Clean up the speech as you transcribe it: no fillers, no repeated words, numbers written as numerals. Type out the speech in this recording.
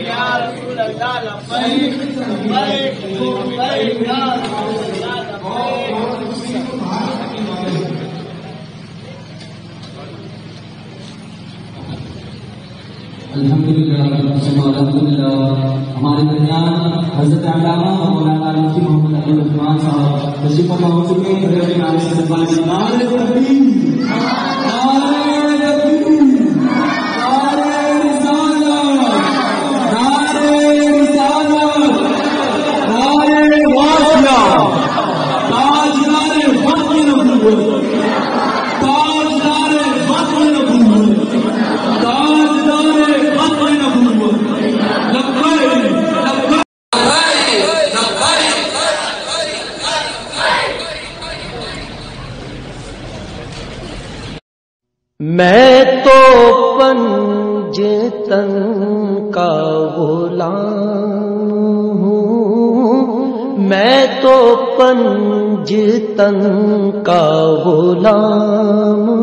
یا رسول اللہ لبیک لبیک لبیک یا رسول اللہ لبیک. الحمدللہ الحمدللہ. ہمارے درمیان حضرت علامہ مولانا مفتی محمد علی عثمان صاحب تشریف فرما ہو چکے ہیں. میں تو پنجتن کا غلام ہوں، میں تو پنجتن کا غلام